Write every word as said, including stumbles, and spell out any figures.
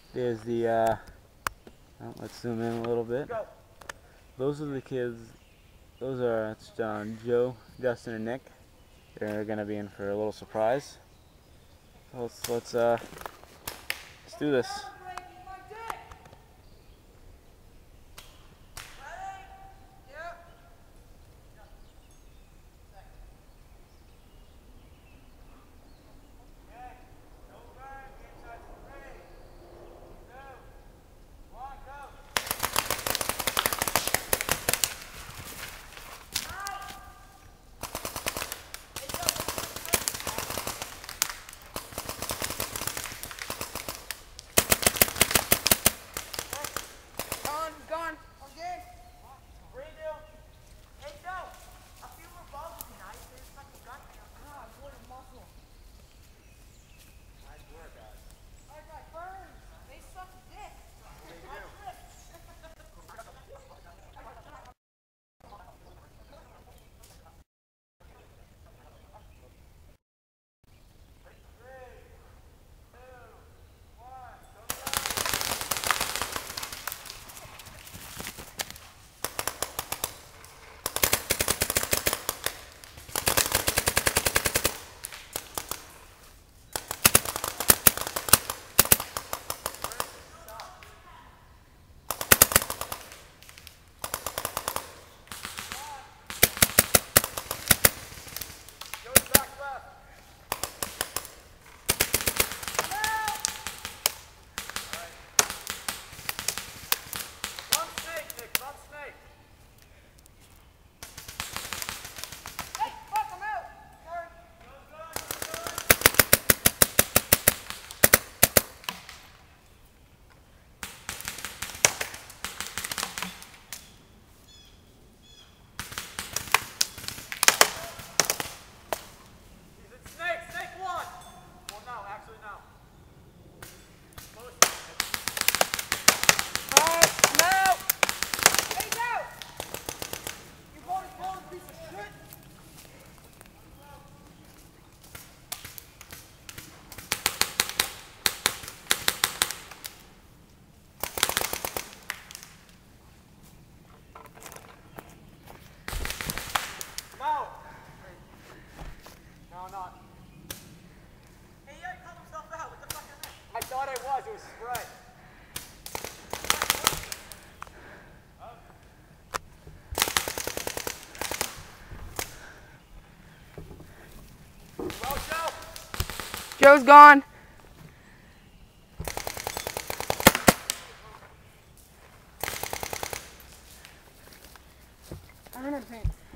There's the, uh, oh, let's zoom in a little bit. Those are the kids, those are it's, um, Joe, Justin, and Nick. They're gonna be in for a little surprise. So let's, let's, uh, let's do this. I thought it was, it was spread. Well, Joe. Joe's gone. I don't know paint.